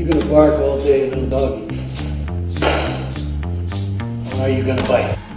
You gonna bark all day, little doggy? Or are you gonna bite?